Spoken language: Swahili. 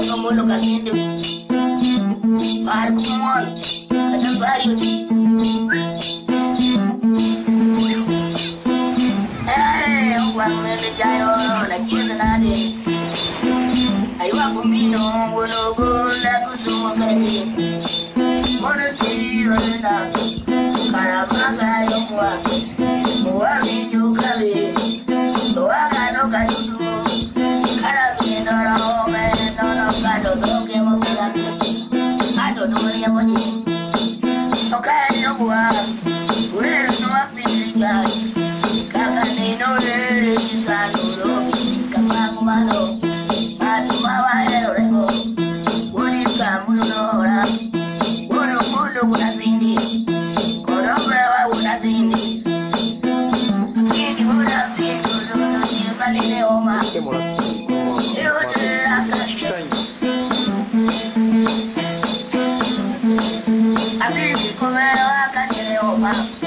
kamu lo kasih Parkumon, ada baru. Uang menjayo lagi senade. Ayo aku minum, aku semua kerja. Mana tiro nak, kalau makan yang kuat, buat minum kali. Doa kado kado dulu, kalau minum orang kado doke mau pulang. Kado dulu yang mau ni, oke yang buat, udah semua pilih. Kakak nino le sanuro kakak kumano atu mawa eroreko wodi kamu nora wono mundo kuna sindi kono bewa kuna sindi kini kuna pintu dono nyebali le oma eote akan abi kumero akan le oma